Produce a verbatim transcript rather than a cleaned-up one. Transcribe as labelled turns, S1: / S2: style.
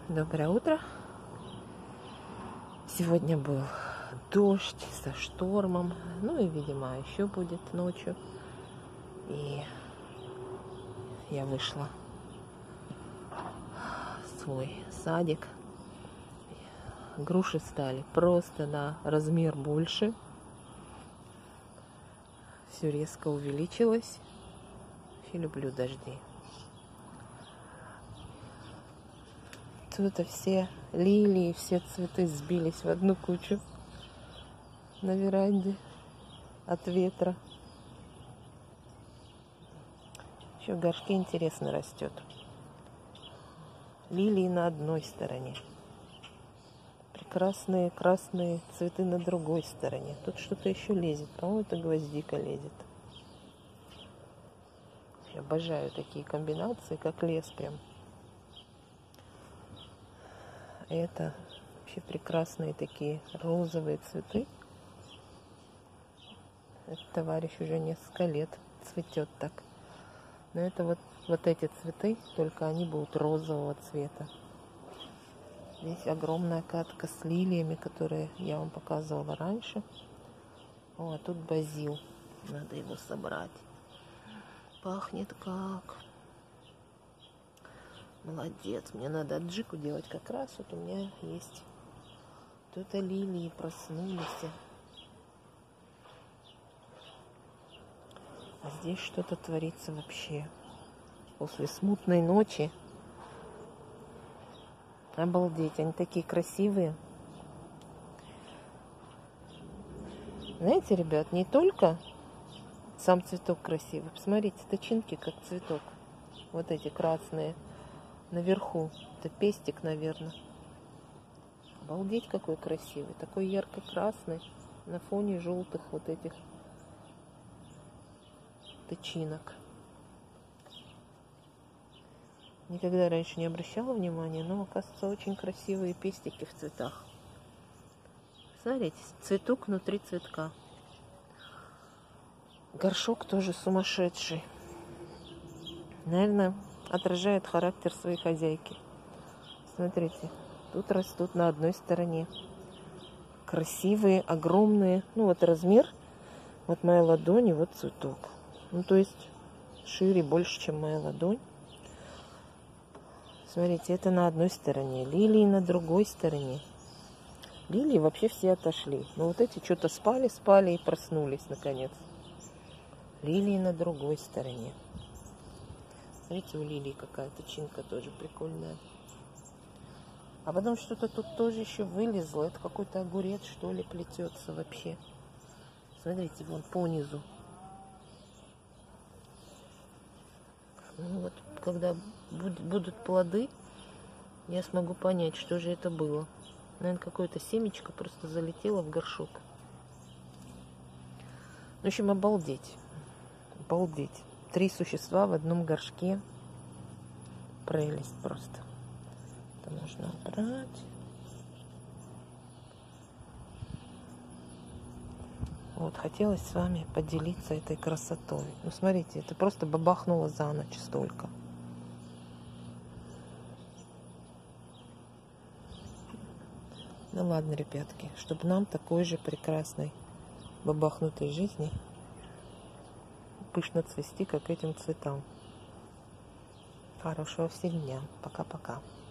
S1: Доброе утро. Сегодня был дождь со штормом. Ну и, видимо, еще будет ночью. И я вышла в свой садик. Груши стали просто на размер больше. Все резко увеличилось. Я люблю дожди. Тут все лилии, все цветы сбились в одну кучу на веранде от ветра. Еще в горшке интересно растет. Лилии на одной стороне. Прекрасные красные цветы на другой стороне. Тут что-то еще лезет. По-моему, это гвоздика лезет. Я обожаю такие комбинации, как лес прям. Это вообще прекрасные такие розовые цветы. Этот товарищ уже несколько лет цветет так. Но это вот, вот эти цветы, только они будут розового цвета. Здесь огромная катка с лилиями, которые я вам показывала раньше. О, а тут базил. Надо его собрать. Пахнет как... Молодец, мне надо аджику делать как раз. Вот у меня есть. Тут лилии проснулись. А здесь что-то творится вообще. После смутной ночи. Обалдеть, они такие красивые. Знаете, ребят, не только сам цветок красивый. Посмотрите, тычинки как цветок. Вот эти красные. Наверху. Это пестик, наверное. Обалдеть, какой красивый. Такой ярко-красный на фоне желтых вот этих тычинок. Никогда раньше не обращала внимания, но, оказывается, очень красивые пестики в цветах. Смотрите, цветок внутри цветка. Горшок тоже сумасшедший. Наверное, отражает характер своей хозяйки. Смотрите, тут растут на одной стороне. Красивые, огромные. Ну вот размер, вот моя ладонь и вот цветок. Ну то есть шире, больше, чем моя ладонь. Смотрите, это на одной стороне. Лилии на другой стороне. Лилии вообще все отошли. Но вот эти что-то спали, спали и проснулись наконец. Лилии на другой стороне. Смотрите, у лилии какая тычинка тоже прикольная. А потом что-то тут тоже еще вылезло. Это какой-то огурец, что ли, плетется вообще. Смотрите, вон по низу. Ну вот, когда будут плоды, я смогу понять, что же это было. Наверное, какое-то семечко просто залетело в горшок. В общем, обалдеть. Обалдеть. Три существа в одном горшке. Прелесть просто. Это можно убрать. Вот, хотелось с вами поделиться этой красотой. Ну, смотрите, это просто бабахнуло за ночь столько. Ну ладно, ребятки, чтобы нам такой же прекрасной бабахнутой жизни пышно цвести, как этим цветам. Хорошего всем дня. Пока-пока.